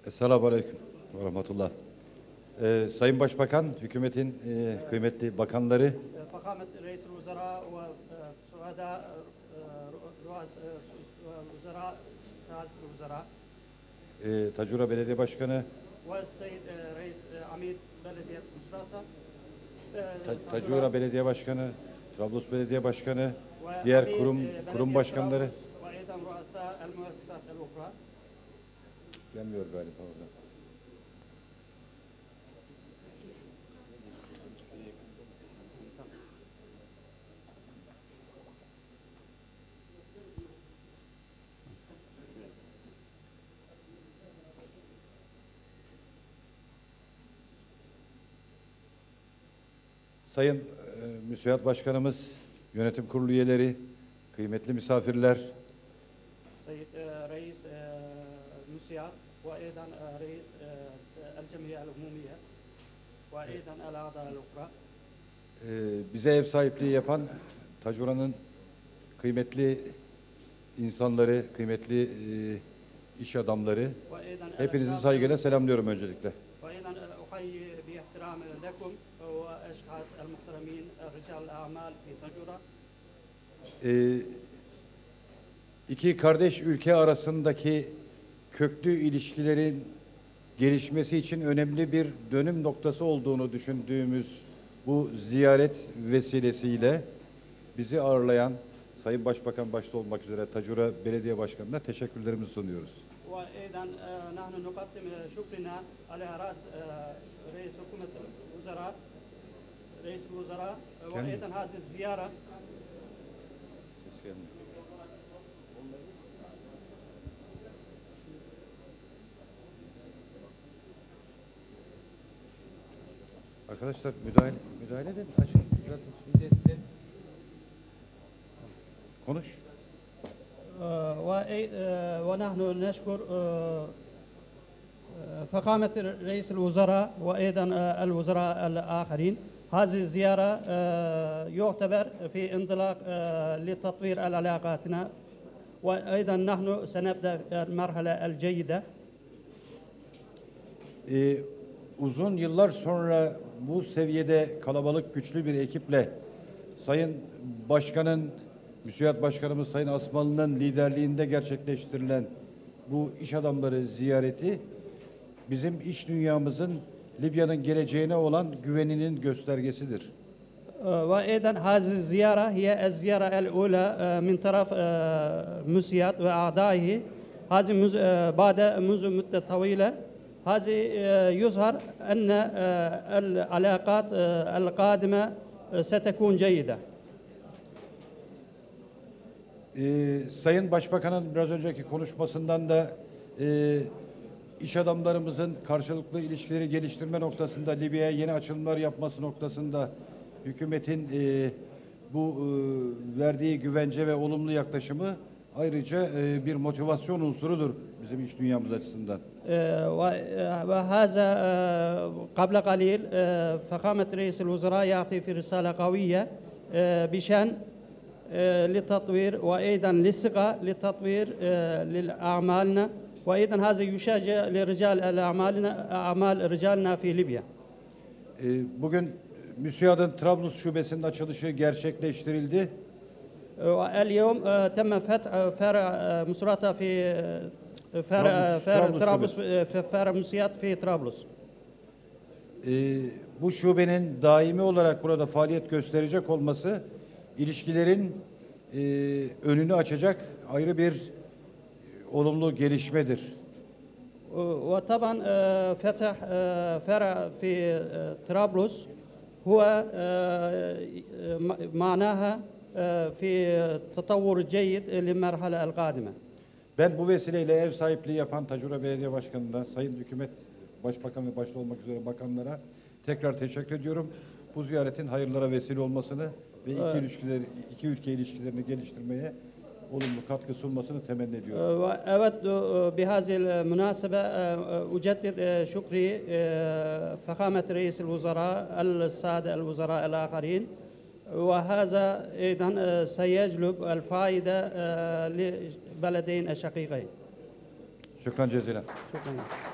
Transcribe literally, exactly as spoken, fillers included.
Esselamu Aleyküm ve Rahmetullah. Ee, Sayın Başbakan, hükümetin e, kıymetli bakanları, فخامة رئيس الوزراء وسعداء رؤساء وزراء سعادة الوزراء e, Tacura Belediye Başkanı, والسيد رئيس عميد بلدية مصراتة Ta- Tacura Belediye Başkanı, Trablus Belediye Başkanı, diğer kurum kurum başkanları. وأيضا رؤساء المؤسسات الأخرى. Gelmiyor galiba orada. Sayın e, Müsait Başkanımız, Yönetim Kurulu üyeleri, kıymetli misafirler, سيد رئيس المسيات وأيضا رئيس الجمعية العمومية وأيضا الأعضاء الأخرى. e, bize ev sahipliği yapan Tacura'nın kıymetli insanları, kıymetli e, iş adamları, hepinizi saygıyla selamlıyorum öncelikle. وأيضا أحيي باحترام لكم وأشخاص المحترمين رجال الأعمال في تاجورا. Ee, iki kardeş ülke arasındaki köklü ilişkilerin gelişmesi için önemli bir dönüm noktası olduğunu düşündüğümüz bu ziyaret vesilesiyle bizi ağırlayan Sayın Başbakan başta olmak üzere Tacura Belediye Başkanı'na teşekkürlerimizi sunuyoruz. وأيضا نحن نقدم شكرنا على رأس رئيس حكومة الوزراء رئيس الوزراء وأيضا هذه الزيارة. Arkadaşlar müdahale, müdahale edin. Açın. Düzeltin. Konuş. ونحن نشكر فخامة رئيس الوزراء وأيضا الوزراء الآخرين. هذه الزيارة يعتبر في انطلاق لتطوير علاقاتنا وأيضا نحن سنبدأ المرحلة الجيدة. Ee, uzun yıllar sonra bu seviyede kalabalık güçlü bir ekiple Sayın Başkan'ın, Müsait Başkanımız Sayın Asmalı'nın liderliğinde gerçekleştirilen bu iş adamları ziyareti bizim iş dünyamızın Libya'nın geleceğine olan güveninin göstergesidir. وأيضا هذه الزيارة هي الزيارة الأولى من طرف مسيات وأعضائه هذه بعد منذ مدة طويلة. هذه يظهر أن العلاقات القادمة ستكون جيدة. Ee, Sayın Başbakan'ın biraz önceki konuşmasından da e, iş adamlarımızın karşılıklı ilişkileri geliştirme noktasında, Libya'ya yeni açılımlar yapması noktasında hükümetin e, bu e, verdiği güvence ve olumlu yaklaşımı ayrıca e, bir motivasyon unsurudur bizim iş dünyamız açısından. وهذا قبل قليل فخامة رئيس الوزراء يعطي في رسالة قوية بشأن للتطوير وأيضا للثقة للتطوير لأعمالنا وأيضا هذا يشجع لرجال الأعمالنا أعمال رجالنا في ليبيا. Bugün MÜSİAD'ın Trablus şubesinin açılışı gerçekleştirildi. اليوم تم فتح فرع مصراتة في فرع فرع طرابلس في فرع مسيات في طرابلس. Bu şubenin daimi olarak burada faaliyet gösterecek olması ilişkilerin e, önünü açacak ayrı bir olumlu gelişmedir. وطبعا فتح فرع في طرابلس هو معناها في تطور جيد للمرحلة القادمة. Ben bu vesileyle ev sahipliği yapan Tacura Belediye Başkanı'na, Sayın Hükümet Başbakan ve başta olmak üzere bakanlara tekrar teşekkür ediyorum. Bu ziyaretin hayırlara vesile olmasını ve iki ilişkileri, iki ülke ilişkilerini geliştirmeye olumlu katkı sunmasını temenni ediyorum. وأود بهذه المناسبة أجدد شكري فخامة رئيس الوزراء السادة الوزراء الآخرين وهذا أيضا سيجلب الفائدة لبلدين الشقيقين. Şükran cezilen. شكرا.